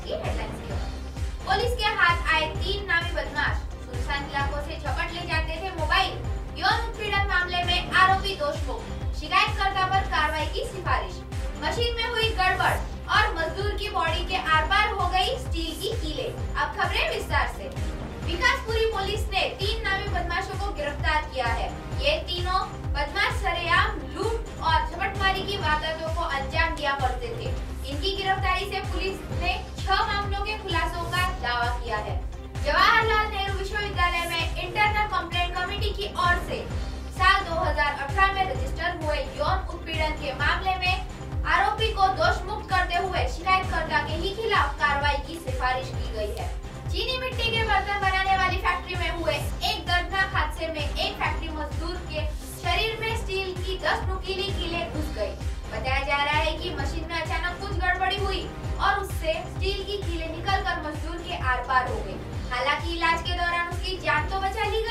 की हेडलाइंस की खबर। पुलिस के हाथ आए 3 नामी बदमाश। सुनसान इलाकों से झपट ले जाते थे मोबाइल। यौन उत्पीड़न मामले में आरोपी दोषमुक्त, शिकायतकर्ता पर कार्रवाई की सिफारिश। मशीन में हुई गड़बड़ और मजदूर की बॉडी के आर पार हो गई स्टील की कीलें। अब खबरें विस्तार से। विकासपुरी पुलिस ने 3 नामी बदमाशों को गिरफ्तार किया है। ये तीनों बदमाश सरेआम लूट और झपटमारी की वारदातों को अंजाम दिया करते थे। इनकी गिरफ्तारी से पुलिस ने 6 मामलों के खुलासों का दावा किया है। जवाहरलाल नेहरू विश्वविद्यालय में इंटरनल कंप्लेंट कमेटी की ओर से साल 2018 में रजिस्टर हुए यौन उत्पीड़न के मामले में आरोपी को दोषमुक्त करते हुए शिकायतकर्ता के ही खिलाफ कार्रवाई की सिफारिश की गई है। चीनी मिट्टी के बर्तन बनाने वाली फैक्ट्री में हुए एक दर्दनाक हादसे में एक फैक्ट्री मजदूर के शरीर में स्टील की 10 नुकीली कीलें घुस गई। बताया जा रहा है कि मशीन में अचानक कुछ गड़बड़ी हुई और उससे स्टील की कीलें निकलकर मजदूर के आर पार हो गई। हालांकि इलाज के दौरान उसकी जान तो बचा ली